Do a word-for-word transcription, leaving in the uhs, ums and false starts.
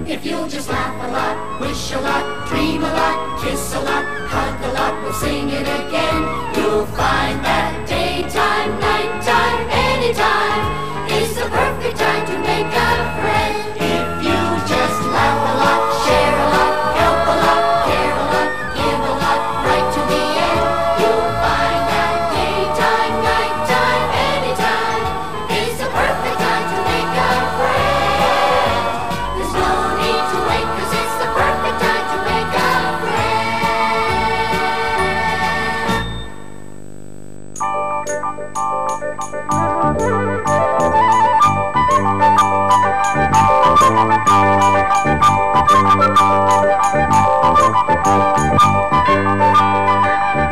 If you'll just laugh a lot, wish a lot, dream a lot, kiss a lot, hug a lot, we'll sing it again. You'll find that daytime, nighttime, anytime is the perfect time to make a friend. If you just laugh a lot, share a lot, help a lot, care a lot, give a lot, right to the end, you'll find that daytime, nighttime, anytime is the perfect time to make a friend. There's no need to wait, 'cause it's the perfect time to make a friend.